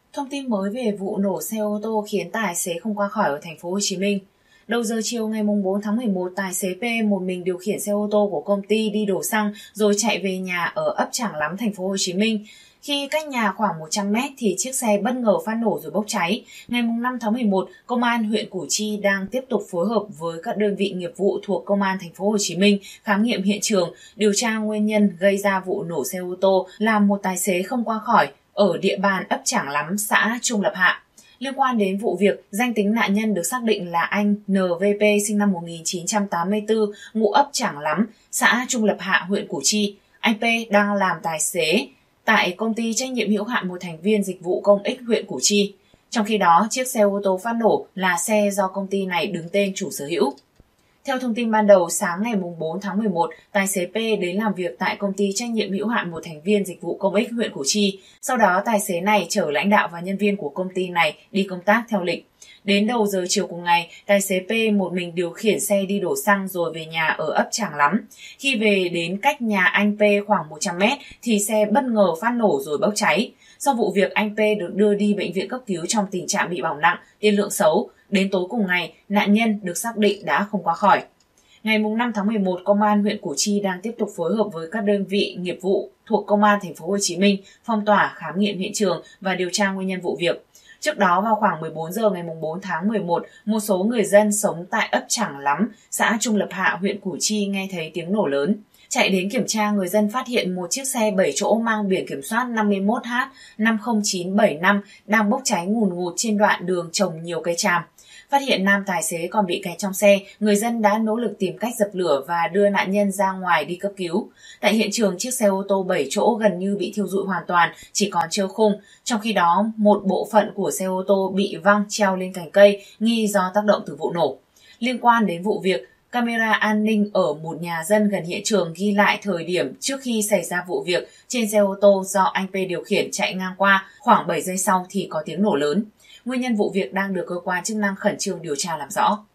Thông tin mới về vụ nổ xe ô tô khiến tài xế không qua khỏi ở thành phố Hồ Chí Minh. Đầu giờ chiều ngày 4 tháng 11, tài xế P một mình điều khiển xe ô tô của công ty đi đổ xăng rồi chạy về nhà ở ấp Trảng Lắm, thành phố Hồ Chí Minh. Khi cách nhà khoảng 100 mét thì chiếc xe bất ngờ phát nổ rồi bốc cháy. Ngày 5 tháng 11, Công an huyện Củ Chi đang tiếp tục phối hợp với các đơn vị nghiệp vụ thuộc Công an thành phố Hồ Chí Minh khám nghiệm hiện trường, điều tra nguyên nhân gây ra vụ nổ xe ô tô làm một tài xế không qua khỏi ở địa bàn ấp Trảng Lắm, xã Trung Lập Hạ. Liên quan đến vụ việc, danh tính nạn nhân được xác định là anh NVP sinh năm 1984, ngụ ấp Trảng Lắm, xã Trung Lập Hạ, huyện Củ Chi. Anh P đang làm tài xế tại công ty trách nhiệm hữu hạn một thành viên dịch vụ công ích huyện Củ Chi. Trong khi đó, chiếc xe ô tô phát nổ là xe do công ty này đứng tên chủ sở hữu. Theo thông tin ban đầu, sáng ngày 4 tháng 11, tài xế P đến làm việc tại công ty trách nhiệm hữu hạn một thành viên dịch vụ công ích huyện Củ Chi. Sau đó, tài xế này chở lãnh đạo và nhân viên của công ty này đi công tác theo lịch. Đến đầu giờ chiều cùng ngày, tài xế P một mình điều khiển xe đi đổ xăng rồi về nhà ở ấp Trảng Lắm. Khi về đến cách nhà anh P khoảng 100 mét thì xe bất ngờ phát nổ rồi bốc cháy. Sau vụ việc, anh P được đưa đi bệnh viện cấp cứu trong tình trạng bị bỏng nặng, tiên lượng xấu. Đến tối cùng ngày, nạn nhân được xác định đã không qua khỏi. Ngày 5 tháng 11, Công an huyện Củ Chi đang tiếp tục phối hợp với các đơn vị nghiệp vụ thuộc Công an thành phố Hồ Chí Minh phong tỏa, khám nghiệm hiện trường và điều tra nguyên nhân vụ việc. Trước đó, vào khoảng 14 giờ ngày 4 tháng 11, một số người dân sống tại ấp Trảng Lắm, xã Trung Lập Hạ, huyện Củ Chi nghe thấy tiếng nổ lớn. Chạy đến kiểm tra, người dân phát hiện một chiếc xe 7 chỗ mang biển kiểm soát 51H50975 đang bốc cháy ngùn ngụt trên đoạn đường trồng nhiều cây tràm. Phát hiện nam tài xế còn bị kẹt trong xe, người dân đã nỗ lực tìm cách dập lửa và đưa nạn nhân ra ngoài đi cấp cứu. Tại hiện trường, chiếc xe ô tô 7 chỗ gần như bị thiêu rụi hoàn toàn, chỉ còn trơ khung. Trong khi đó, một bộ phận của xe ô tô bị văng treo lên cành cây, nghi do tác động từ vụ nổ. Liên quan đến vụ việc, camera an ninh ở một nhà dân gần hiện trường ghi lại thời điểm trước khi xảy ra vụ việc, trên xe ô tô do anh P điều khiển chạy ngang qua, khoảng 7 giây sau thì có tiếng nổ lớn. Nguyên nhân vụ việc đang được cơ quan chức năng khẩn trương điều tra làm rõ.